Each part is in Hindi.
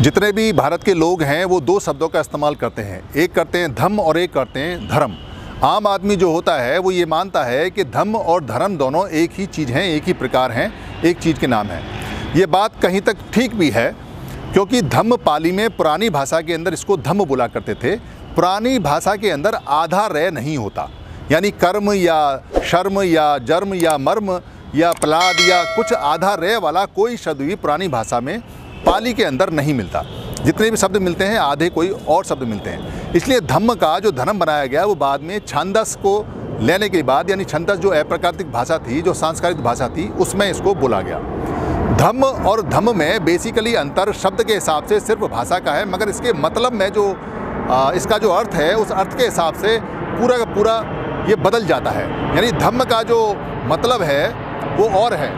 जितने भी भारत के लोग हैं वो दो शब्दों का इस्तेमाल करते हैं, एक करते हैं धम्म और एक करते हैं धर्म। आम आदमी जो होता है वो ये मानता है कि धम्म और धर्म दोनों एक ही चीज़ हैं, एक ही प्रकार हैं, एक चीज़ के नाम है। ये बात कहीं तक ठीक भी है, क्योंकि धम्म पाली में पुरानी भाषा के अंदर इसको धम्म बोला करते थे। पुरानी भाषा के अंदर आधा रय नहीं होता, यानी कर्म या शर्म या जर्म या मर्म या प्लाद या कुछ आधा रय वाला कोई शब्द भी पुरानी भाषा में पाली के अंदर नहीं मिलता। जितने भी शब्द मिलते हैं आधे कोई और शब्द मिलते हैं। इसलिए धम्म का जो धर्म बनाया गया वो बाद में छांदस को लेने के बाद, यानी छंदस जो अप्राकृतिक भाषा थी, जो सांस्कृतिक भाषा थी, उसमें इसको बोला गया। धम्म और धम्म में बेसिकली अंतर शब्द के हिसाब से सिर्फ भाषा का है, मगर इसके मतलब में जो इसका जो अर्थ है उस अर्थ के हिसाब से पूरा का पूरा ये बदल जाता है। यानी धम्म का जो मतलब है वो और है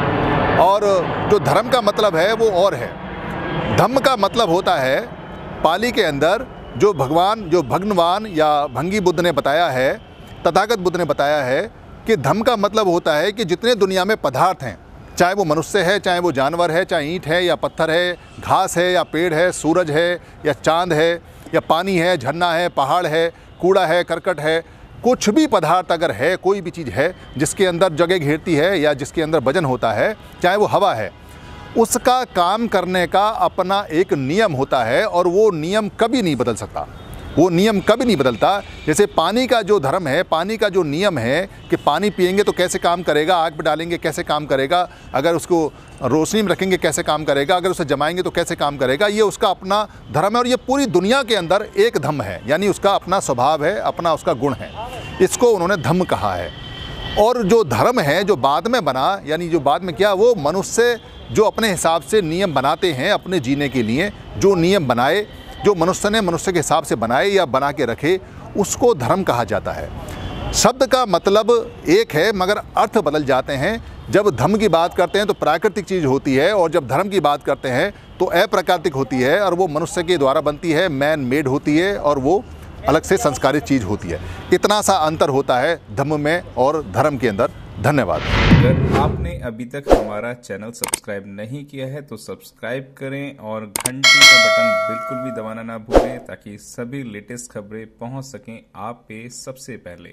और जो धर्म का मतलब है वो और है। धम्म का मतलब होता है पाली के अंदर जो भगवान या भंगी बुद्ध ने बताया है, तथागत बुद्ध ने बताया है कि धम्म का मतलब होता है कि जितने दुनिया में पदार्थ हैं, चाहे वो मनुष्य है, चाहे वो जानवर है, चाहे ईंट है या पत्थर है, घास है या पेड़ है, सूरज है या चांद है या पानी है, झरना है, पहाड़ है, कूड़ा है, करकट है, कुछ भी पदार्थ अगर है, कोई भी चीज़ है जिसके अंदर जगह घेरती है या जिसके अंदर वजन होता है, चाहे वो हवा है, उसका काम करने का अपना एक नियम होता है और वो नियम कभी नहीं बदल सकता। वो नियम कभी नहीं बदलता। जैसे पानी का जो धर्म है, पानी का जो नियम है कि पानी पिएंगे तो कैसे काम करेगा, आग पे डालेंगे कैसे काम करेगा, अगर उसको रोशनी में रखेंगे कैसे काम करेगा, अगर उसे जमाएंगे तो कैसे काम करेगा, ये उसका अपना धर्म है। और ये पूरी दुनिया के अंदर एक धम्म है, यानी उसका अपना स्वभाव है, अपना उसका गुण है। इसको उन्होंने धम्म कहा है। और जो धर्म है जो बाद में बना, यानी जो बाद में क्या, वो मनुष्य जो अपने हिसाब से नियम बनाते हैं अपने जीने के लिए, जो नियम बनाए, जो मनुष्य ने मनुष्य के हिसाब से बनाए या बना के रखे, उसको धर्म कहा जाता है। शब्द का मतलब एक है मगर अर्थ बदल जाते हैं। जब धर्म की बात करते हैं तो प्राकृतिक चीज़ होती है, और जब धर्म की बात करते हैं तो अप्राकृतिक होती है और वो मनुष्य के द्वारा बनती है, मैन मेड होती है और वो अलग से संस्कारित चीज़ होती है। इतना सा अंतर होता है धम्म में और धर्म के अंदर। धन्यवाद। अगर आपने अभी तक हमारा चैनल सब्सक्राइब नहीं किया है तो सब्सक्राइब करें और घंटी का बटन बिल्कुल भी दबाना ना भूलें, ताकि सभी लेटेस्ट खबरें पहुंच सकें आप पे सबसे पहले।